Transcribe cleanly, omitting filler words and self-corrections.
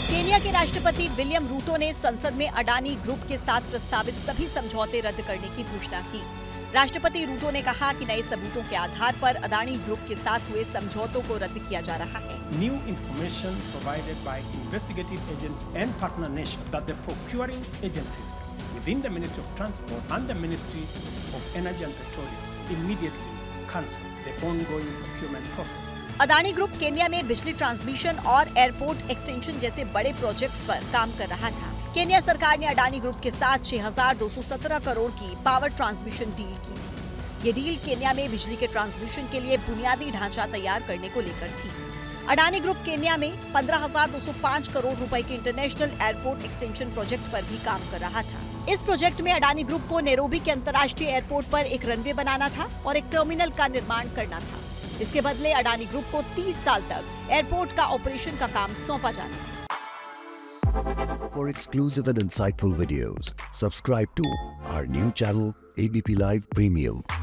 Kenya के राष्ट्रपति William Ruto ने संसद में अडानी ग्रुप के साथ प्रस्तावित सभी समझौते रद्द करने की घोषणा की। राष्ट्रपति रूटो ने कहा कि नए सबूतों के आधार पर अडानी ग्रुप के साथ हुए समझौतों को रद्द किया जा रहा है। New information provided by investigative agents and partner nations that the procuring agencies within the Ministry of Transport and the Ministry of Energy and Petroleum immediately cancel the ongoing procurement process. Adani group Kenya में बिजली transmission और airport extension जैसे बड़े projects पर काम कर रहा था। केन्या सरकार ने अडानी ग्रुप के साथ 6,217 करोड़ की पावर ट्रांसमिशन डील की थी। ये डील केन्या में बिजली के ट्रांसमिशन के लिए बुनियादी ढांचा तैयार करने को लेकर थी। अडानी ग्रुप केन्या में 15,205 करोड़ रुपए के इंटरनेशनल एयरपोर्ट एक्सटेंशन प्रोजेक्ट पर भी काम कर रहा था। इस प्रोजेक्ट में अडानी ग्रुप को नैरोबी के अंतर्राष्ट्रीय एयरपोर्ट पर एक रनवे बनाना था और एक टर्मिनल का निर्माण करना था। इसके बदले अडानी ग्रुप को 30 साल तक एयरपोर्ट का ऑपरेशन का काम सौंपा जाना था। For exclusive and insightful videos, subscribe to our new channel ABP Live Premium.